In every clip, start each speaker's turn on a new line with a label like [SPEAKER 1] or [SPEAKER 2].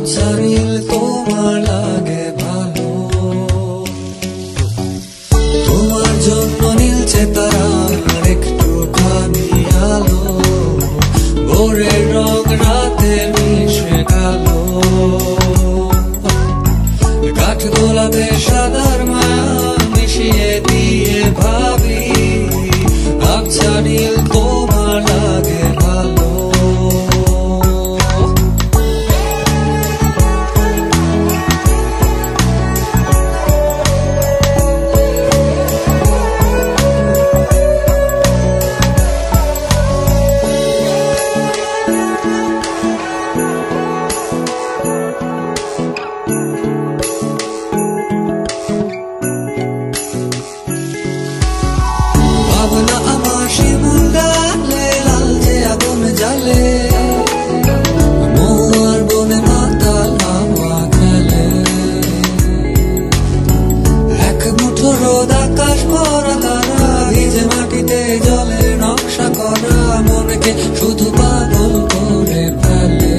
[SPEAKER 1] আবছা নীল তোমার লাগে ভালো, তোমার জন্য নীলছে তারার একটুখানি আলো, ভোরের রং রাতে মিশে গেল, কাঠ গোলাপে সাদার মায়া মিশিয়ে দিয়ে ভাবি আবছা নীল তোমার লাগে ভালো। ভাবনা আমার শিমুল ডালে লালচে আগুন জ্বালে, মহুয়ার বনে মাতাল হাওয়া খেলে, এক মুঠো রোদ আকাশ ভরা তারা, ভিজে মাটিতে জলের নকশা করা মনকে শুধু পাগল করে ফেলে।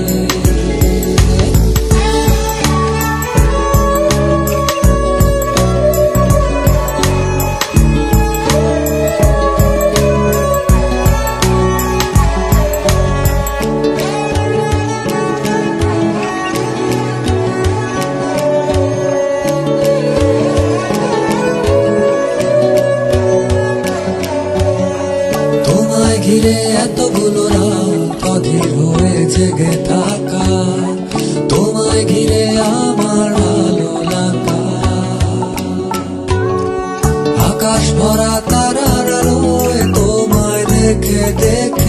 [SPEAKER 1] তোমায় ঘিরে এতগুলো রাত অধীর হয়ে জেগে থাকা, তোমায় ঘিরে আমার ভালো লাগা, আকাশ ভরা তারার আলোয় তোমায় দেখে দেখে